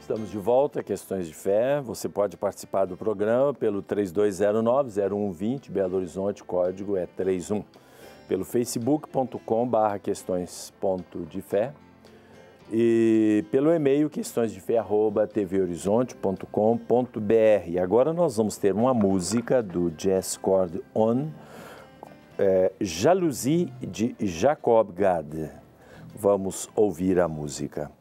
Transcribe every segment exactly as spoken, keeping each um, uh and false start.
Estamos de volta, Questões de Fé. Você pode participar do programa pelo três dois zero nove, zero um dois zero, Belo Horizonte, código é trinta e um. Pelo facebook ponto com barra questões ponto de fé e pelo e-mail questõesdefé arroba tvhorizonte ponto com ponto br. E agora nós vamos ter uma música do Jazz Chord On, é, Jalousie, de Jacob Gade. Vamos ouvir a música.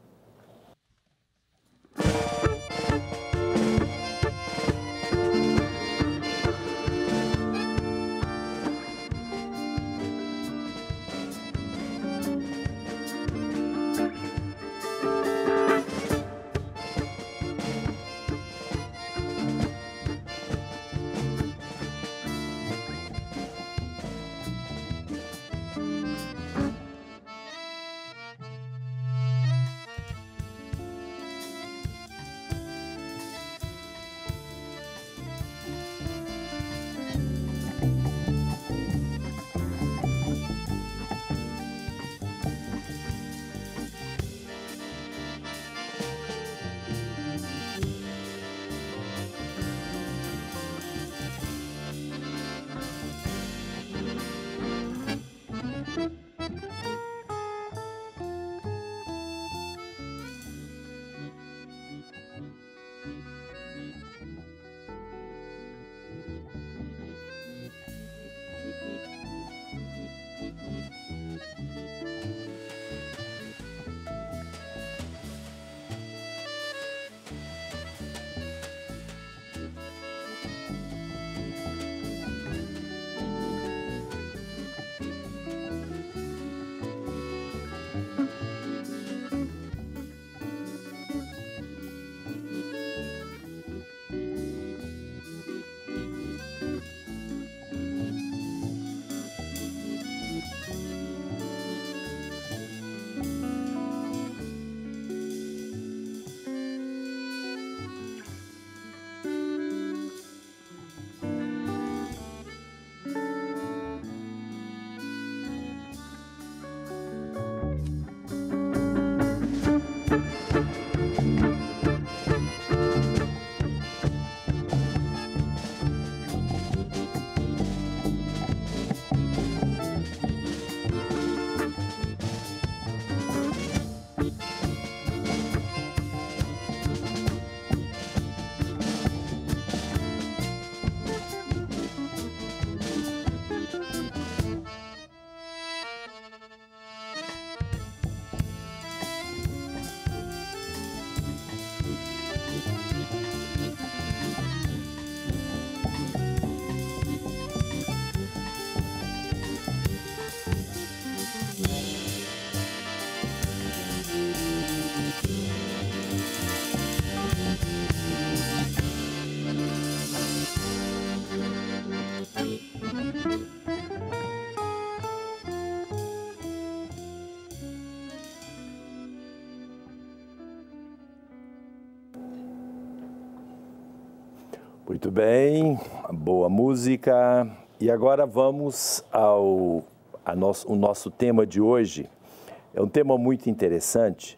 Muito bem, boa música. E agora vamos ao a nosso, o nosso tema de hoje. É um tema muito interessante,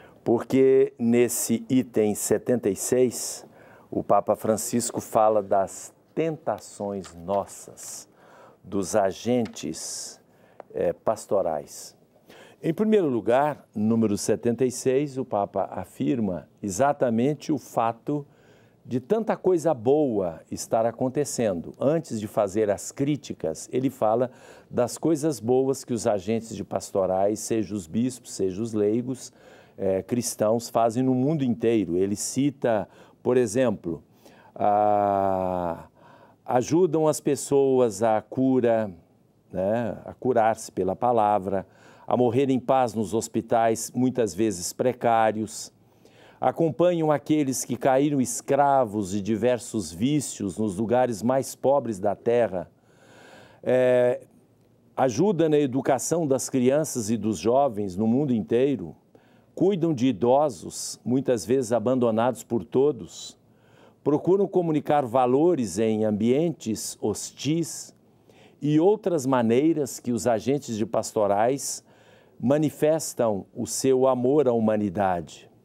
porque nesse item setenta e seis, o Papa Francisco fala das tentações nossas, dos agentes é, pastorais. Em primeiro lugar, número setenta e seis, o Papa afirma exatamente o fato de tanta coisa boa estar acontecendo. Antes de fazer as críticas, ele fala das coisas boas que os agentes de pastorais, seja os bispos, seja os leigos, eh, cristãos, fazem no mundo inteiro. Ele cita, por exemplo, a, ajudam as pessoas a cura, né, a curar-se pela palavra, a morrer em paz nos hospitais, muitas vezes precários, acompanham aqueles que caíram escravos de diversos vícios nos lugares mais pobres da terra, é, ajuda na educação das crianças e dos jovens no mundo inteiro, cuidam de idosos, muitas vezes abandonados por todos, procuram comunicar valores em ambientes hostis e outras maneiras que os agentes de pastorais manifestam o seu amor à humanidade.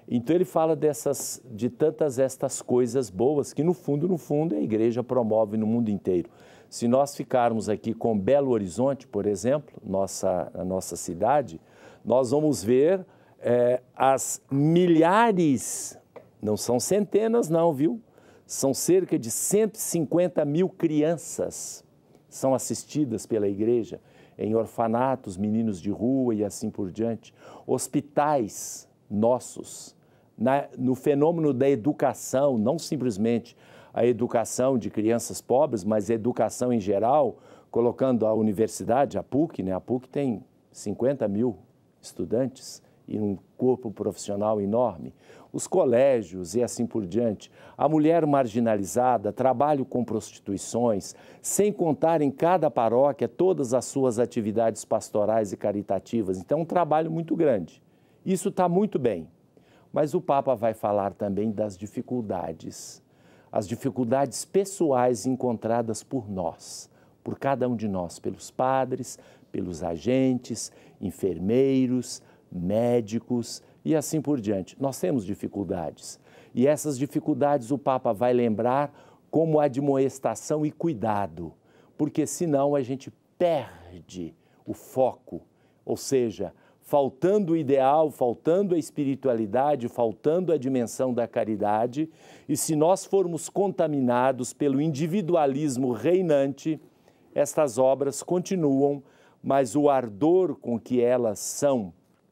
Então ele fala dessas, de tantas estas coisas boas que no fundo, no fundo, a igreja promove no mundo inteiro. Se nós ficarmos aqui com Belo Horizonte, por exemplo, nossa, a nossa cidade, nós vamos ver é, as milhares, não são centenas não, viu? São cerca de cento e cinquenta mil crianças são assistidas pela igreja em orfanatos, meninos de rua e assim por diante. Hospitais nossos, na, no fenômeno da educação, não simplesmente a educação de crianças pobres, mas a educação em geral, colocando a universidade, a PUC, né? A PUC tem cinquenta mil estudantes e um corpo profissional enorme, os colégios e assim por diante, a mulher marginalizada, trabalho com prostituições, sem contar em cada paróquia todas as suas atividades pastorais e caritativas. Então, um trabalho muito grande. Isso está muito bem, mas o Papa vai falar também das dificuldades, as dificuldades pessoais encontradas por nós, por cada um de nós, pelos padres, pelos agentes, enfermeiros, médicos e assim por diante. Nós temos dificuldades e essas dificuldades o Papa vai lembrar como admoestação e cuidado, porque senão a gente perde o foco, ou seja, faltando o ideal, faltando a espiritualidade, faltando a dimensão da caridade, e se nós formos contaminados pelo individualismo reinante, estas obras continuam, mas o ardor com que elas são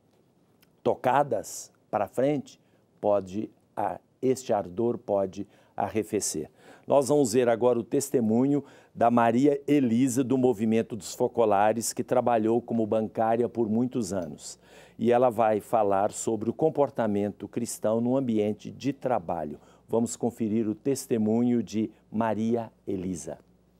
tocadas para frente, pode, este ardor pode arrefecer. Nós vamos ver agora o testemunho da Maria Elisa, do Movimento dos Focolares, que trabalhou como bancária por muitos anos. E ela vai falar sobre o comportamento cristão no ambiente de trabalho. Vamos conferir o testemunho de Maria Elisa.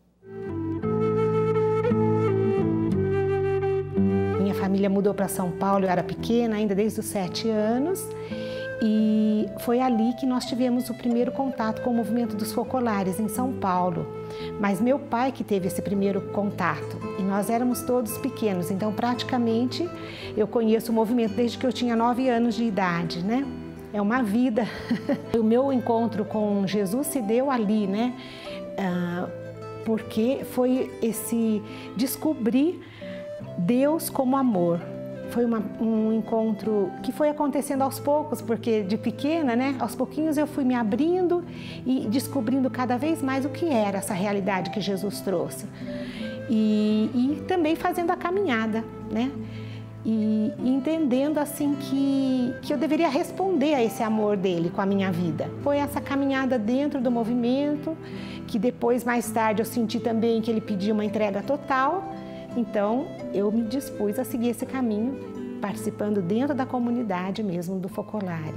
Minha família mudou para São Paulo, eu era pequena, ainda desde os sete anos. E foi ali que nós tivemos o primeiro contato com o movimento dos focolares em São Paulo. Mas meu pai que teve esse primeiro contato, e nós éramos todos pequenos, então praticamente eu conheço o movimento desde que eu tinha nove anos de idade, né? É uma vida. O meu encontro com Jesus se deu ali, né? Ah, porque foi esse descobrir Deus como amor. Foi uma, um encontro que foi acontecendo aos poucos, porque de pequena, né, aos pouquinhos eu fui me abrindo e descobrindo cada vez mais o que era essa realidade que Jesus trouxe. E, e também fazendo a caminhada, né? E, e entendendo assim que, que eu deveria responder a esse amor dele com a minha vida. Foi essa caminhada dentro do movimento, que depois, mais tarde, eu senti também que ele pediu uma entrega total. Então, eu me dispus a seguir esse caminho, participando dentro da comunidade mesmo do Focolare.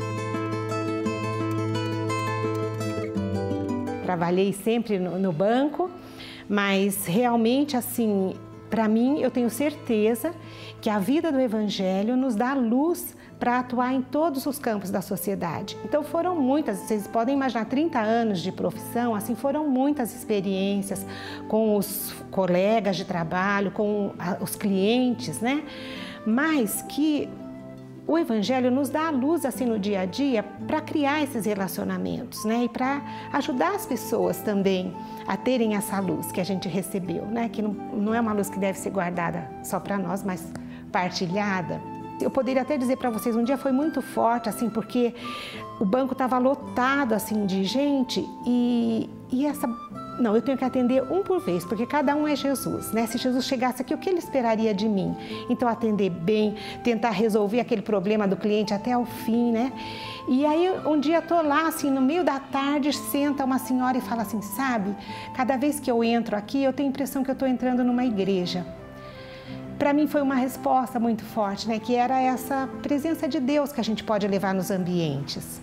Trabalhei sempre no, no banco, mas realmente, assim, para mim, eu tenho certeza que a vida do Evangelho nos dá luz para atuar em todos os campos da sociedade. Então foram muitas, vocês podem imaginar, trinta anos de profissão, assim, foram muitas experiências com os colegas de trabalho, com os clientes, né? Mas que o Evangelho nos dá a luz, assim, no dia a dia para criar esses relacionamentos, né? E para ajudar as pessoas também a terem essa luz que a gente recebeu, né? Que não, não é uma luz que deve ser guardada só para nós, mas partilhada. Eu poderia até dizer para vocês, um dia foi muito forte, assim, porque o banco estava lotado, assim, de gente e, e essa... Não, eu tenho que atender um por vez, porque cada um é Jesus, né? Se Jesus chegasse aqui, o que ele esperaria de mim? Então, atender bem, tentar resolver aquele problema do cliente até o fim, né? E aí, um dia, estou lá, assim, no meio da tarde, senta uma senhora e fala assim, sabe, cada vez que eu entro aqui, eu tenho a impressão que eu estou entrando numa igreja. Para mim foi uma resposta muito forte, né? Que era essa presença de Deus que a gente pode levar nos ambientes.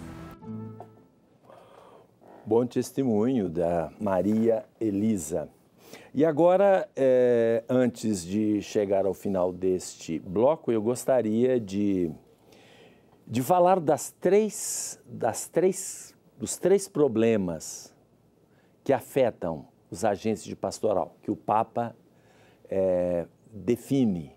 Bom testemunho da Maria Elisa. E agora, é, antes de chegar ao final deste bloco, eu gostaria de, de falar das três, das três, dos três problemas que afetam os agentes de pastoral, que o Papa é, define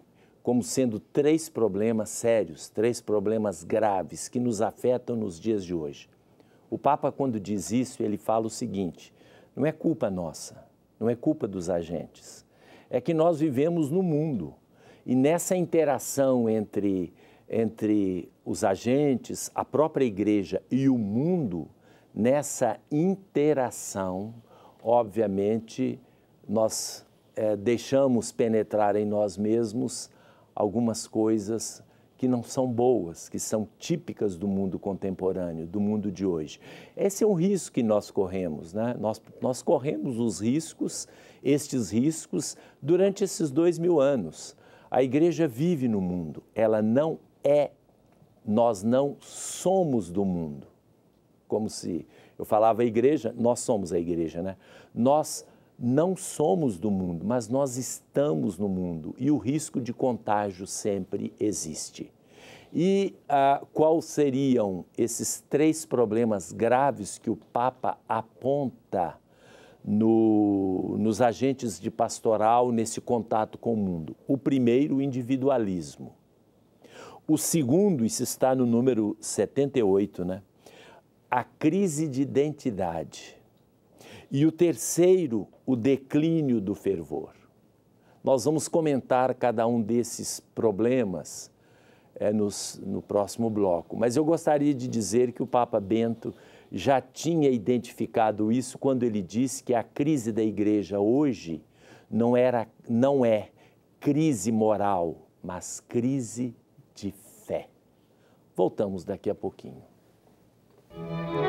como sendo três problemas sérios, três problemas graves que nos afetam nos dias de hoje. O Papa, quando diz isso, ele fala o seguinte: não é culpa nossa, não é culpa dos agentes, é que nós vivemos no mundo e nessa interação entre, entre os agentes, a própria igreja e o mundo, nessa interação, obviamente, nós é, deixamos penetrar em nós mesmos algumas coisas que não são boas, que são típicas do mundo contemporâneo, do mundo de hoje. Esse é um risco que nós corremos, né? Nós, nós corremos os riscos, estes riscos, durante esses dois mil anos. A igreja vive no mundo, ela não é, nós não somos do mundo. Como se eu falava a igreja, nós somos a igreja, né? Nós não somos do mundo, mas nós estamos no mundo e o risco de contágio sempre existe. E ah, quais seriam esses três problemas graves que o Papa aponta no, nos agentes de pastoral nesse contato com o mundo? O primeiro, o individualismo. O segundo, isso está no número setenta e oito, né? A crise de identidade. E o terceiro, o declínio do fervor. Nós vamos comentar cada um desses problemas é, nos, no próximo bloco, mas eu gostaria de dizer que o Papa Bento já tinha identificado isso quando ele disse que a crise da igreja hoje não, era, não é crise moral, mas crise de fé. Voltamos daqui a pouquinho.